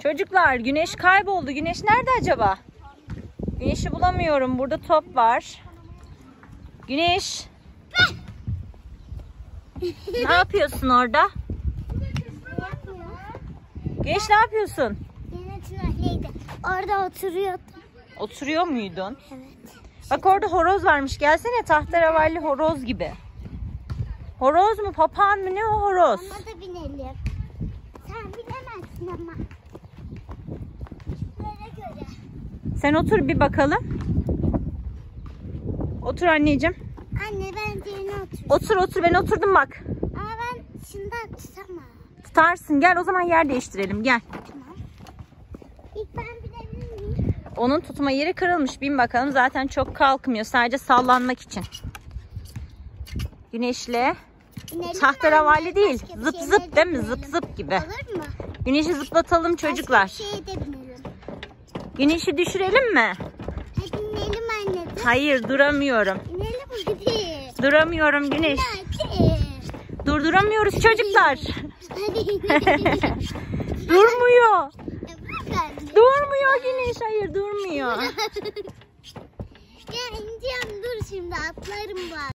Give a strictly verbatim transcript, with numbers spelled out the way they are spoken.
Çocuklar, Güneş kayboldu. Güneş nerede acaba? Güneş'i bulamıyorum. Burada top var. Güneş. Ne yapıyorsun orada? Güneş ne yapıyorsun? Orada oturuyordum. Oturuyor muydun? Evet. Bak orada horoz varmış. Gelsene, tahterevalli horoz gibi. Horoz mu, papağan mı, ne o horoz? Ona da binelim. Sen bilemezsin ama. Böyle göre. Sen otur bir bakalım. Otur anneciğim. Anne ben yerine otur. Otur otur, ben oturdum bak. Ama ben şundan tutamam. Tutarsın, gel o zaman yer değiştirelim, gel. Tamam. İlk ben binebilir miyim? Onun tutma yeri kırılmış, bin bakalım, zaten çok kalkmıyor, sadece sallanmak için. Güneşle. Binelim Tahterevalli mi? değil, Başka bir zıp şeylere zıp değil mi, binelim. zıp zıp gibi. Olur mu? Güneşi zıplatalım çocuklar. Başka bir şeye de binelim. Güneşi düşürelim mi? Hadi binelim anne. Hayır, duramıyorum. Binelim hadi. Duramıyorum Güneş. Hadi. Durduramıyoruz çocuklar. Hadi. Durmuyor. Bırak anne. Durmuyor Güneş, hayır durmuyor. Ya ineceğim, dur şimdi atlarım bak.